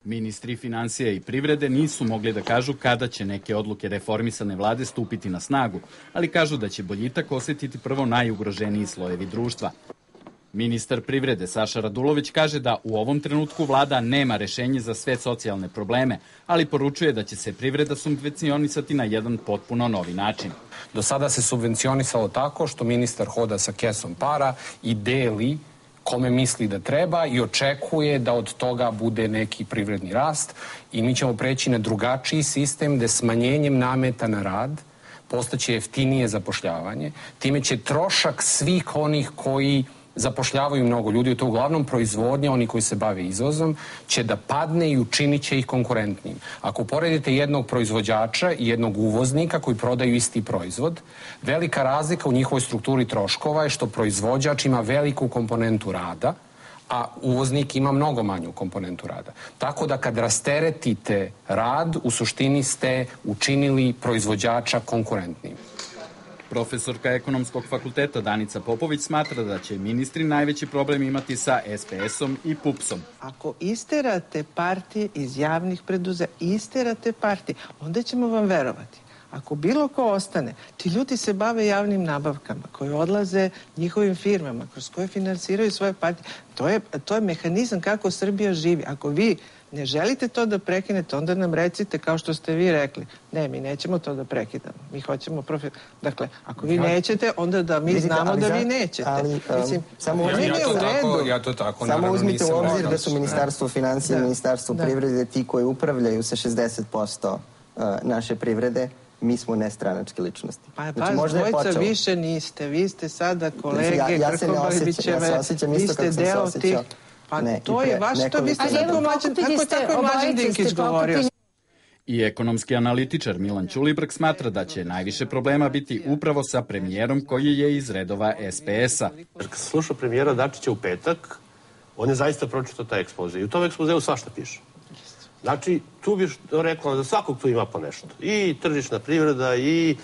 Ministri finansija i privrede nisu mogli da kažu kada će neke odluke reformisane vlade stupiti na snagu, ali kažu da će boljitak osjetiti prvo najugroženiji slojevi društva. Ministar privrede Saša Radulović kaže da u ovom trenutku vlada nema rešenje za sve socijalne probleme, ali poručuje da će se privreda subvencionisati na jedan potpuno novi način. Do sada se subvencionisalo tako što ministar hoda sa kesom para i deli kome misli da treba i očekuje da od toga bude neki privredni rast i mi ćemo preći na drugačiji sistem gde smanjenjem nameta na rad postaće jeftinije zapošljavanje. Time će trošak svih onih koji zapošljavaju mnogo ljudi, to uglavnom proizvodnja, oni koji se bave izvozom, će da padne i učinit će ih konkurentnim. Ako uporedite jednog proizvođača i jednog uvoznika koji prodaju isti proizvod, velika razlika u njihovoj strukturi troškova je što proizvođač ima veliku komponentu rada, a uvoznik ima mnogo manju komponentu rada. Tako da kad rasteretite rad, u suštini ste učinili proizvođača konkurentnim. Profesorka Ekonomskog fakulteta Danica Popović smatra da će ministri najveći problem imati sa SPS-om i PUPS-om. Ako isterate partije iz javnih preduzeća, isterate partije, onda ćemo vam verovati. Ako bilo ko ostane, ti ljudi se bave javnim nabavkama koje odlaze njihovim firmama, kroz koje finansiraju svoje partije. To je mehanizam kako Srbija živi. Ako vi ne želite to da prekinete, onda nam recite kao što ste vi rekli. Ne, mi nećemo to da prekidamo. Mi hoćemo profit. Dakle, ako vi nećete, onda da mi znamo da vi nećete. Samo uzmite u obzir da su Ministarstvo finansija i Ministarstvo privrede ti koji upravljaju sa 60% naše privrede. Mi smo nestranačke ličnosti. Pa dvojica više niste. Vi ste sada kolege Krkobabićeve. Vi ste deo tih... Pa to je vaš, to vi ste tako je Mlađan Dinkić govorio. I ekonomski analitičar Milan Ćulibrk smatra da će najviše problema biti upravo sa premijerom koji je iz redova SPS-a. Kad sam slušao premijera Dačića u petak, on je zaista pročitao taj ekspoze. I u tom ekspozeu svašta piše. Znači, tu bih rekla da svakog tu ima po nešto. I tržišna privreda, i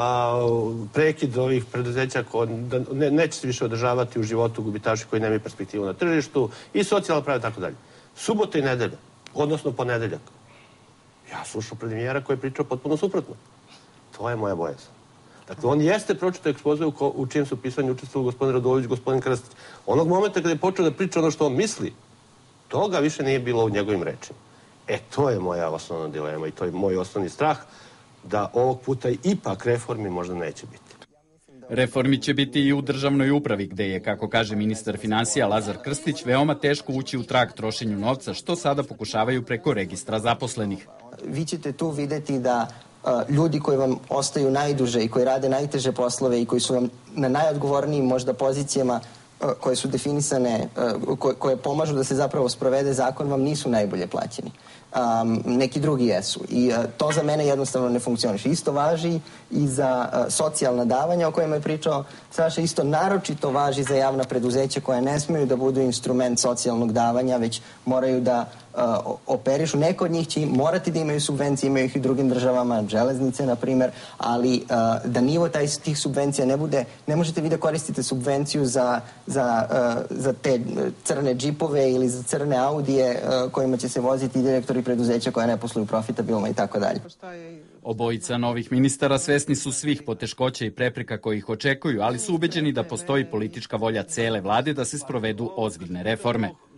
prekid ovih preduzeća neće se više održavati u životu gubitaši koji nemaju perspektivu na tržištu, i socijalna prava i tako dalje. Subota i nedelja, odnosno ponedeljak. Ja slušao premijera koji je pričao potpuno suprotno. To je moja bojazan. Dakle, on jeste pročitao ekspozeu u čijem su pisanju učestvovali gospodin Radulović, gospodin Krstić. Onog momenta kada je počeo da priča ono što on misli, toga više nije bilo u njegovim rečima. To je moja osnovna dilema i to je moj osnovni strah da ovog puta ipak reformi možda neće biti. Reformi će biti i u državnoj upravi, gde je, kako kaže ministar finansija Lazar Krstić, veoma teško ući u trag trošenju novca, što sada pokušavaju preko registra zaposlenih. Vi ćete tu videti da ljudi koji vam ostaju najduže i koji rade najteže poslove i koji su vam na najodgovornijim možda pozicijama koje su definisane, koje pomažu da se zapravo sprovede zakon, vam nisu najbolje plaćeni. Neki drugi jesu. I to za mene jednostavno ne funkcioniše. Isto važi i za socijalna davanja o kojima je pričao Saša, isto naročito važi za javna preduzeća koja ne smeju da budu instrument socijalnog davanja, već moraju da operišu. Neko od njih će morati da imaju subvencije, imaju ih i drugim državama, železnice, na primer, ali da nivo tih subvencija ne bude, ne možete vi da koristite subvenciju za te crne džipove ili za crne Audije kojima će se voziti direktori preduzeća koja ne posluju profitabilno i tako dalje. Obojica novih ministara svesni su svih poteškoća i prepreka koji ih očekuju, ali su ubeđeni da postoji politička volja cele vlade da se sprovedu ozbiljne reforme.